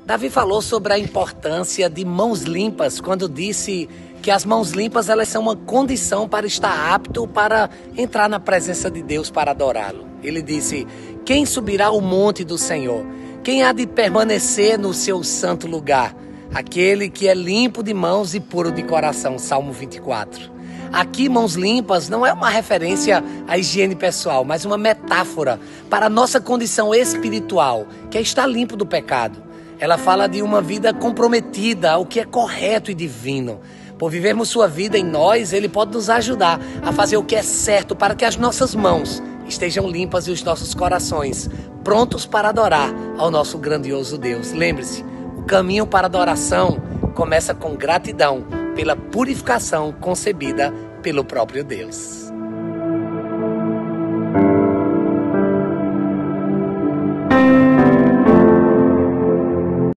Davi falou sobre a importância de mãos limpas quando disse que as mãos limpas elas são uma condição para estar apto para entrar na presença de Deus para adorá-lo. Ele disse: quem subirá ao monte do Senhor? Quem há de permanecer no seu santo lugar? Aquele que é limpo de mãos e puro de coração. Salmo 24. Aqui, mãos limpas não é uma referência à higiene pessoal, mas uma metáfora para a nossa condição espiritual, que é estar limpo do pecado. Ela fala de uma vida comprometida ao que é correto e divino. Por vivermos sua vida em nós, Ele pode nos ajudar a fazer o que é certo para que as nossas mãos estejam limpas e os nossos corações prontos para adorar ao nosso grandioso Deus. Lembre-se, o caminho para a adoração começa com gratidão pela purificação concebida pelo próprio Deus.